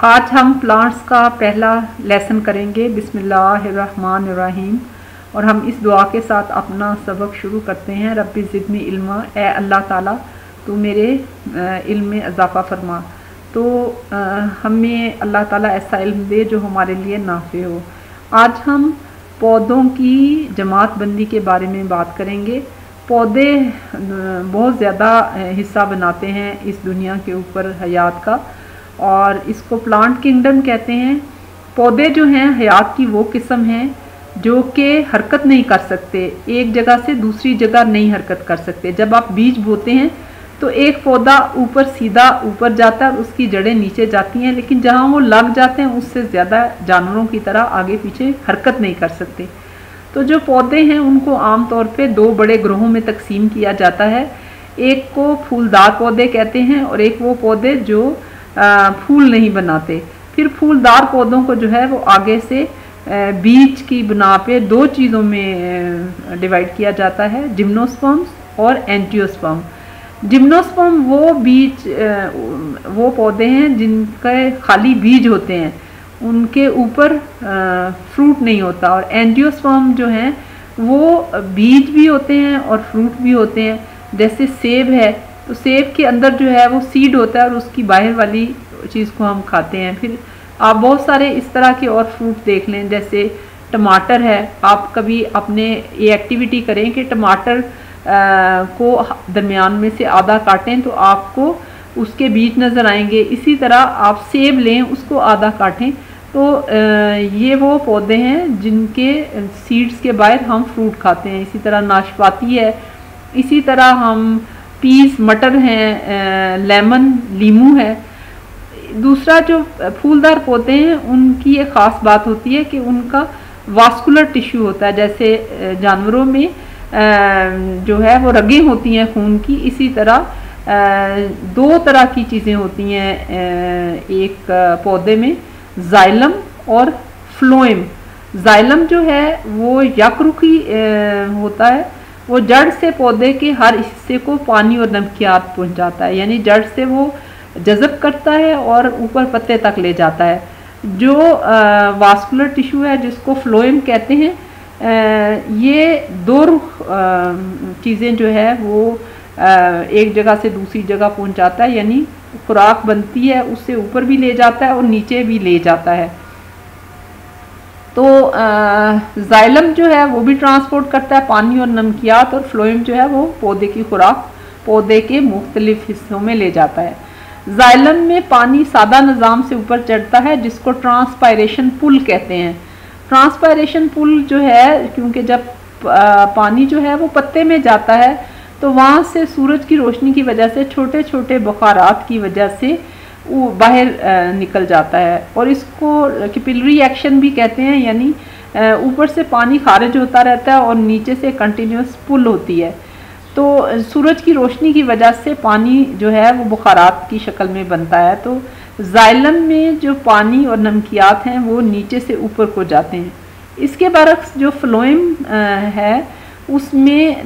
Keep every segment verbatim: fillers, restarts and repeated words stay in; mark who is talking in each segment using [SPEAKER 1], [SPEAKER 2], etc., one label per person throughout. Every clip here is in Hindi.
[SPEAKER 1] आज हम प्लांट्स का पहला लेसन करेंगे बिस्मिल्लाहिर्रहमानिर्रहीम और हम इस दुआ के साथ अपना सबक शुरू करते हैं। रब्बी ज़िदनी इल्मा, ए अल्लाह ताला तू मेरे इल्म में इजाफ़ा फरमा। तो हमें अल्लाह ताला ऐसा इल्म दे जो हमारे लिए नाफ़े हो। आज हम पौधों की जमात बंदी के बारे में बात करेंगे। पौधे बहुत ज़्यादा हिस्सा बनाते हैं इस दुनिया के ऊपर हयात का, और इसको प्लांट किंगडम कहते हैं। पौधे जो हैं हयात की वो किस्म हैं जो कि हरकत नहीं कर सकते, एक जगह से दूसरी जगह नहीं हरकत कर सकते। जब आप बीज बोते हैं तो एक पौधा ऊपर सीधा ऊपर जाता है और उसकी जड़ें नीचे जाती हैं, लेकिन जहाँ वो लग जाते हैं उससे ज़्यादा जानवरों की तरह आगे पीछे हरकत नहीं कर सकते। तो जो पौधे हैं उनको आम तौर पे दो बड़े ग्रोहों में तकसीम किया जाता है। एक को फूलदार पौधे कहते हैं और एक वो पौधे जो आ, फूल नहीं बनाते। फिर फूलदार पौधों को जो है वो आगे से बीज की बना पे दो चीज़ों में डिवाइड किया जाता है, जिम्नोस्पर्म्स और एंटियोस्पर्म। जिम्नोस्पर्म वो बीज वो पौधे हैं जिनके खाली बीज होते हैं, उनके ऊपर फ्रूट नहीं होता। और एंजियोस्पर्म जो हैं वो बीज भी होते हैं और फ्रूट भी होते हैं। जैसे सेब है तो सेब के अंदर जो है वो सीड होता है और उसकी बाहर वाली चीज़ को हम खाते हैं। फिर आप बहुत सारे इस तरह के और फ्रूट देख लें, जैसे टमाटर है। आप कभी अपने ये एक्टिविटी करें कि टमाटर आ, को दरमियान में से आधा काटें तो आपको उसके बीज नज़र आएंगे। इसी तरह आप सेब लें, उसको आधा काटें तो ये वो पौधे हैं जिनके सीड्स के बाहर हम फ्रूट खाते हैं। इसी तरह नाशपाती है, इसी तरह हम पीस मटर हैं, लेमन लीमू है। दूसरा जो फूलदार पौधे हैं उनकी एक ख़ास बात होती है कि उनका वास्कुलर टिश्यू होता है। जैसे जानवरों में जो है वो रगें होती हैं खून की, इसी तरह दो तरह की चीज़ें होती हैं एक पौधे में, जाइलम और फ्लोएम। जाइलम जो है वो यकरुखी होता है, वो जड़ से पौधे के हर हिस्से को पानी और नमकियात पहुंचाता है, यानी जड़ से वो जज़ब करता है और ऊपर पत्ते तक ले जाता है। जो वास्कुलर टिश्यू है जिसको फ्लोएम कहते हैं, आ, ये दो चीज़ें जो है वो आ, एक जगह से दूसरी जगह पहुंचाता है, यानी खुराक बनती है उससे ऊपर भी ले जाता है और नीचे भी ले जाता है। तो जाइलम जो है वो भी ट्रांसपोर्ट करता है पानी और नमकियात, और फ्लोएम जो है वो पौधे की खुराक पौधे के मुख्तलिफ हिस्सों में ले जाता है। जाइलम में पानी सादा निज़ाम से ऊपर चढ़ता है जिसको ट्रांसपायरेशन पुल कहते हैं। ट्रांसपायरेशन पुल जो है, क्योंकि जब पानी जो है वो पत्ते में जाता है तो वहाँ से सूरज की रोशनी की वजह से छोटे छोटे बुखारात की वजह से वो बाहर निकल जाता है, और इसको कैपिलरी एक्शन भी कहते हैं, यानी ऊपर से पानी खारिज होता रहता है और नीचे से कंटिन्यूस पुल होती है। तो सूरज की रोशनी की वजह से पानी जो है वो बुखारात की शक्ल में बनता है। तो जाइलम में जो पानी और नमकियात हैं वो नीचे से ऊपर को जाते हैं। इसके बरक्स जो फ्लोएम है उसमें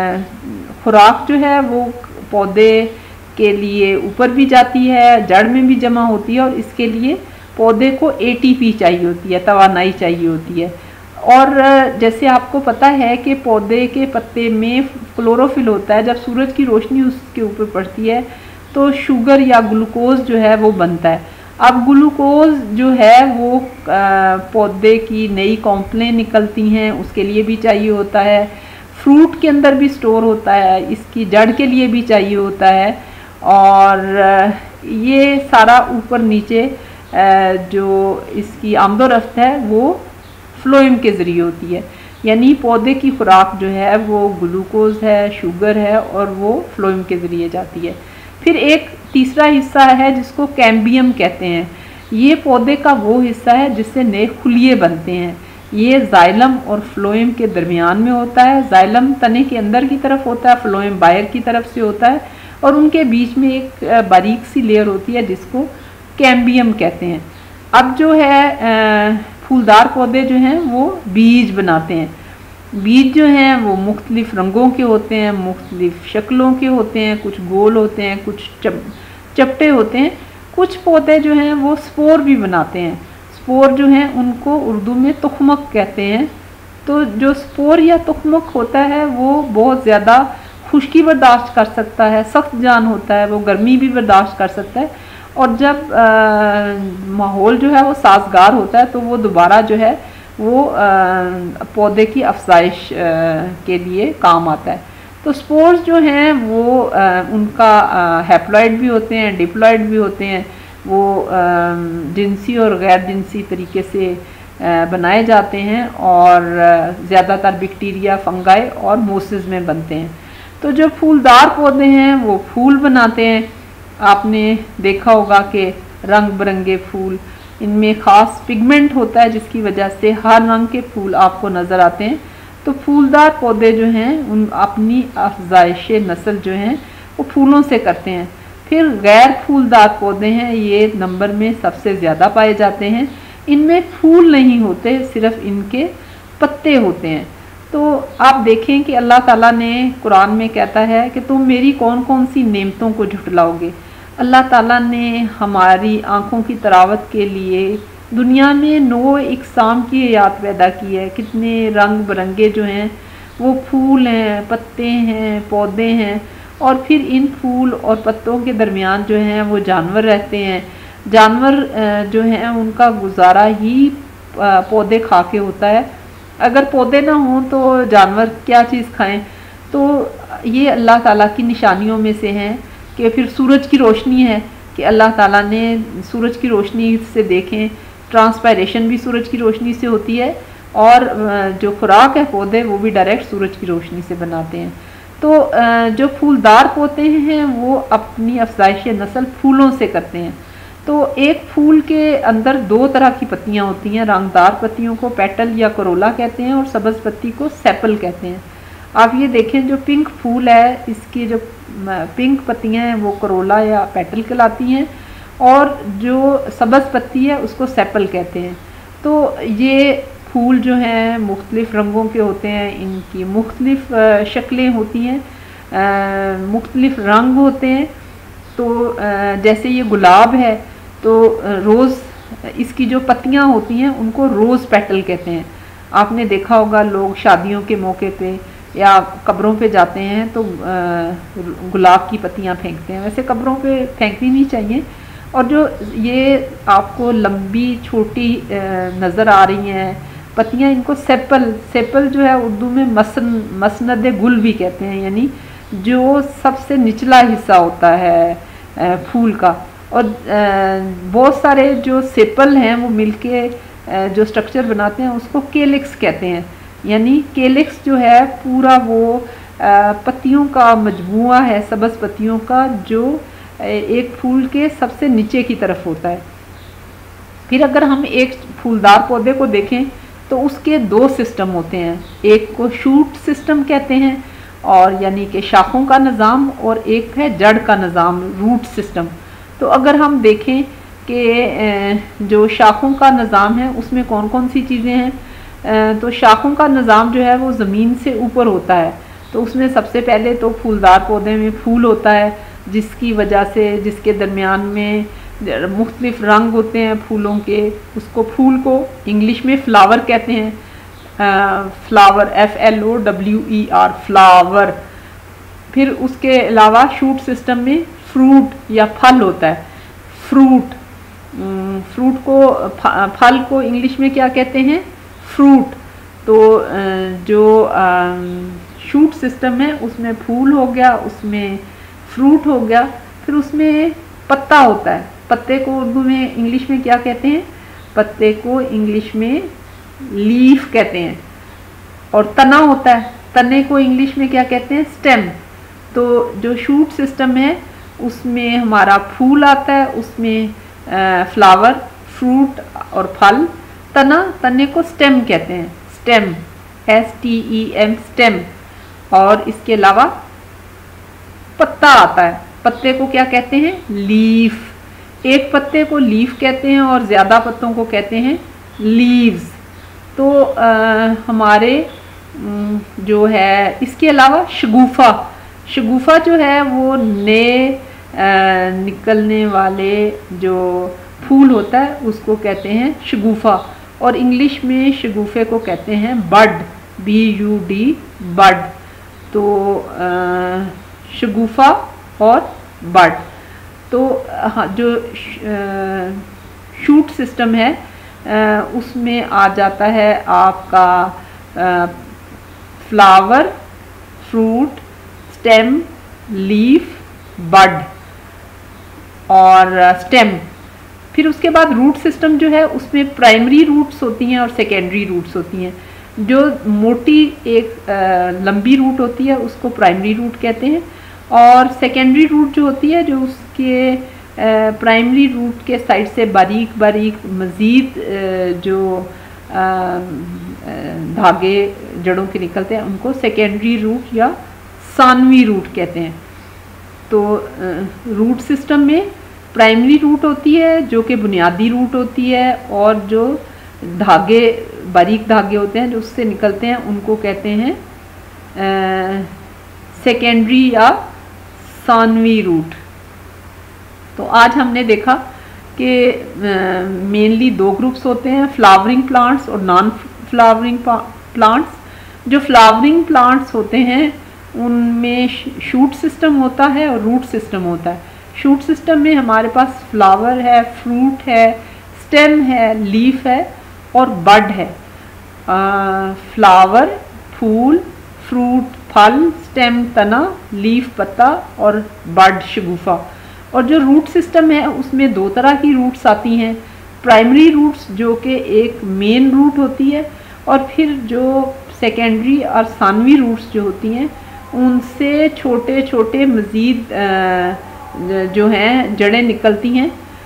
[SPEAKER 1] खुराक जो है वो पौधे के लिए ऊपर भी जाती है, जड़ में भी जमा होती है, और इसके लिए पौधे को एटीपी चाहिए होती है, तवानाई चाहिए होती है। और जैसे आपको पता है कि पौधे के पत्ते में क्लोरोफिल होता है, जब सूरज की रोशनी उसके ऊपर पड़ती है तो शुगर या ग्लूकोज जो है वो बनता है। अब ग्लूकोज जो है वो पौधे की नई कॉम्प्लें निकलती हैं, उसके लिए भी चाहिए होता है। फ्रूट के अंदर भी स्टोर होता है, इसकी जड़ के लिए भी चाहिए होता है, और ये सारा ऊपर नीचे जो इसकी आमदोरफ्त है वो फ्लोएम के ज़रिए होती है। यानी पौधे की खुराक जो है वो ग्लूकोज है, शुगर है, और वो फ्लोएम के ज़रिए जाती है। फिर एक तीसरा हिस्सा है जिसको कैम्बियम कहते हैं। ये पौधे का वो हिस्सा है जिससे नए खुलिये बनते हैं। ये जाइलम और फ्लोएम के दरमियान में होता है। जाइलम तने के अंदर की तरफ होता है, फ्लोएम बाहर की तरफ से होता है, और उनके बीच में एक बारीक सी लेयर होती है जिसको कैम्बियम कहते हैं। अब जो है फूलदार पौधे जो हैं वो बीज बनाते हैं। बीज जो हैं वो मुख्तलिफ़ रंगों के होते हैं, मुख्तलिफ़ शक्लों के होते हैं, कुछ गोल होते हैं, कुछ चप चपटे होते हैं। कुछ पौधे जो हैं वो स्पोर भी बनाते हैं। स्पोर जो हैं उनको उर्दू में तुखमक कहते हैं। तो जो स्पोर या तुखमक होता है वो बहुत ज़्यादा खुश्की बर्दाश्त कर सकता है, सख्त जान होता है, वो गर्मी भी बर्दाश्त कर सकता है, और जब माहौल जो है वो साजगार होता है तो वो दोबारा जो है वो आ, पौधे की अफजाइश के लिए काम आता है। तो स्पोर्स जो हैं वो आ, उनका हैप्लॉइड भी होते हैं, डिप्लॉइड भी होते हैं। वो आ, जिनसी और गैर जिनसी तरीके से आ, बनाए जाते हैं और ज़्यादातर बैक्टीरिया, फंगाई और मोसेस में बनते हैं। तो जो फूलदार पौधे हैं वो फूल बनाते हैं। आपने देखा होगा कि रंग बिरंगे फूल, इनमें ख़ास पिगमेंट होता है जिसकी वजह से हर रंग के फूल आपको नज़र आते हैं। तो फूलदार पौधे जो हैं उन अपनी अफजाइश नस्ल जो हैं वो फूलों से करते हैं। फिर गैर फूलदार पौधे हैं, ये नंबर में सबसे ज़्यादा पाए जाते हैं। इनमें फूल नहीं होते, सिर्फ इनके पत्ते होते हैं। तो आप देखें कि अल्लाह ताला ने कुरान में कहता है कि तुम मेरी कौन कौन सी नेमतों को झुटलाओगे। अल्लाह ताला ने हमारी आँखों की तरावत के लिए दुनिया में नौ इकसाम की हयात पैदा की है। कितने रंग बिरंगे जो हैं वो फूल हैं, पत्ते हैं, पौधे हैं, और फिर इन फूल और पत्तों के दरमियान जो हैं वो जानवर रहते हैं। जानवर जो हैं उनका गुजारा ही पौधे खा के होता है। अगर पौधे ना हों तो जानवर क्या चीज़ खाएं। तो ये अल्लाह ताला की निशानियों में से हैं कि फिर सूरज की रोशनी है कि अल्लाह ताला ने सूरज की रोशनी से देखें, ट्रांसपायरेशन भी सूरज की रोशनी से होती है, और जो खुराक है पौधे वो भी डायरेक्ट सूरज की रोशनी से बनाते हैं। तो जो फूलदार पौधे हैं वो अपनी अफजाइश नस्ल फूलों से करते हैं। तो एक फूल के अंदर दो तरह की पत्तियां होती हैं। रंगदार पत्तियों को पेटल या करोला कहते हैं और सब्ज़ पत्ती को सेपल कहते हैं। आप ये देखें, जो पिंक फूल है इसकी जो पिंक पत्तियां हैं वो करोला या पेटल कहलाती हैं, और जो सब्ज़ पत्ती है उसको सेपल कहते हैं। तो ये फूल जो हैं मुख्तलिफ़ रंगों के होते हैं, इनकी मुख्तलिफ़ शक्लें होती हैं, मुख्तलिफ़ रंग होते हैं। तो जैसे ये गुलाब है तो रोज़, इसकी जो पत्तियां होती हैं उनको रोज़ पेटल कहते हैं। आपने देखा होगा लोग शादियों के मौके पे या कब्रों पे जाते हैं तो गुलाब की पत्तियां फेंकते हैं। वैसे कब्रों पे फेंकनी नहीं चाहिए। और जो ये आपको लंबी छोटी नज़र आ रही हैं पत्तियां, इनको सेपल सेपल जो है उर्दू में मसन मसनद गुल भी कहते हैं, यानी जो सबसे निचला हिस्सा होता है फूल का। और बहुत सारे जो सेपल हैं वो मिलके जो स्ट्रक्चर बनाते हैं उसको केलिक्स कहते हैं। यानी केलिक्स जो है पूरा वो पत्तियों का मजमुआ है, सब्ज़ पत्तियों का, जो एक फूल के सबसे नीचे की तरफ होता है। फिर अगर हम एक फूलदार पौधे को देखें तो उसके दो सिस्टम होते हैं। एक को शूट सिस्टम कहते हैं, और यानी कि शाखों का निज़ाम, और एक है जड़ का निज़ाम, रूट सिस्टम। तो अगर हम देखें कि जो शाखों का निज़ाम है उसमें कौन कौन सी चीज़ें हैं, तो शाखों का निज़ाम जो है वो ज़मीन से ऊपर होता है। तो उसमें सबसे पहले तो फूलदार पौधे में फूल होता है, जिसकी वजह से, जिसके दरमियान में मुख्तलिफ़ रंग होते हैं फूलों के, उसको फूल को इंग्लिश में फ्लावर कहते हैं। Flower, F L O W E R, flower. फिर उसके अलावा शूट सिस्टम में फ्रूट या फल होता है, फ्रूट। फ्रूट को, फल को इंग्लिश में क्या कहते हैं, फ्रूट। तो जो शूट सिस्टम है उसमें फूल हो गया, उसमें फ्रूट हो गया, फिर उसमें पत्ता होता है। पत्ते को उर्दू में इंग्लिश में क्या कहते हैं, पत्ते को इंग्लिश में लीफ कहते हैं। और तना होता है, तने को इंग्लिश में क्या कहते हैं, स्टेम। तो जो शूट सिस्टम है उसमें हमारा फूल आता है, उसमें फ्लावर, फ्रूट और फल। तना, तने को स्टेम कहते हैं, stem, S T E M, stem. और इसके अलावा पत्ता आता है, पत्ते को क्या कहते हैं, लीफ। एक पत्ते को लीफ कहते हैं और ज़्यादा पत्तों को कहते हैं लीव्स। तो आ, हमारे जो है, इसके अलावा शगुफ़ा, शगुफ़ा जो है वो नए निकलने वाले जो फूल होता है उसको कहते हैं शगुफ़ा, और इंग्लिश में शगुफ़े को कहते हैं bud, B U D, bud. तो शगुफ़ा और बड। तो हाँ, जो शूट सिस्टम है आ, उसमें आ जाता है आपका आ, flower, fruit, stem, leaf, bud और स्टेम। फिर उसके बाद रूट सिस्टम जो है उसमें प्राइमरी रूट्स होती हैं और सेकेंडरी रूट्स होती हैं। जो मोटी एक आ, लंबी रूट होती है उसको प्राइमरी रूट कहते हैं, और सेकेंडरी रूट जो होती है जो उसके प्राइमरी रूट के साइड से बारीक बारीक मज़ीद जो आ, धागे जड़ों के निकलते हैं उनको सेकेंडरी रूट या सानवी रूट कहते हैं। तो रूट सिस्टम में प्राइमरी रूट होती है जो कि बुनियादी रूट होती है, और जो धागे बारीक धागे होते हैं जो उससे निकलते हैं उनको कहते हैं सेकेंडरी या सानवी रूट। तो आज हमने देखा कि मेनली दो ग्रुप्स होते हैं, फ्लावरिंग प्लांट्स और नॉन फ्लावरिंग प्लांट्स। जो फ्लावरिंग प्लांट्स होते हैं उनमें शूट सिस्टम होता है और रूट सिस्टम होता है। शूट सिस्टम में हमारे पास फ्लावर है, फ्रूट है, स्टेम है, लीफ है और बड है। आ, फ्लावर फूल, फ्रूट फल, स्टेम तना, लीफ पत्ता और बड शगुफ़ा। और जो रूट सिस्टम है उसमें दो तरह की रूट्स आती हैं, प्राइमरी रूट्स जो कि एक मेन रूट होती है, और फिर जो सेकेंडरी और सानवी रूट्स जो होती हैं उनसे छोटे छोटे मज़ीद जो हैं जड़ें निकलती हैं।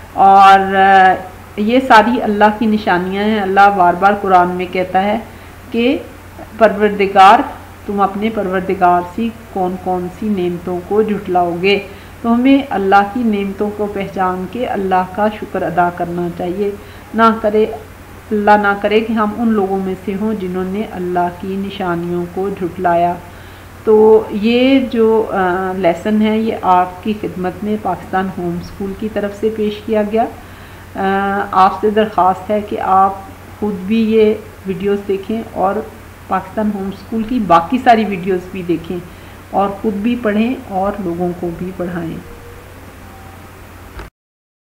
[SPEAKER 1] और ये सारी अल्लाह की निशानियां हैं। अल्लाह बार बार कुरान में कहता है कि परवरदिगार, तुम अपने परवरदिगार से कौन कौन सी नेमतों को झुटलाओगे। तो हमें अल्लाह की नेमतों को पहचान के अल्लाह का शुक्र अदा करना चाहिए। ना करे अल्लाह ना करे कि हम उन लोगों में से हों जिन्होंने अल्लाह की निशानियों को झुटलाया। तो ये जो लेसन है ये आपकी खिदमत में पाकिस्तान होम स्कूल की तरफ से पेश किया गया। आपसे दरख्वास्त है कि आप ख़ुद भी ये वीडियोस देखें और पाकिस्तान होम स्कूल की बाकी सारी वीडियोस भी देखें और ख़ुद भी पढ़ें और लोगों को भी पढ़ाएं।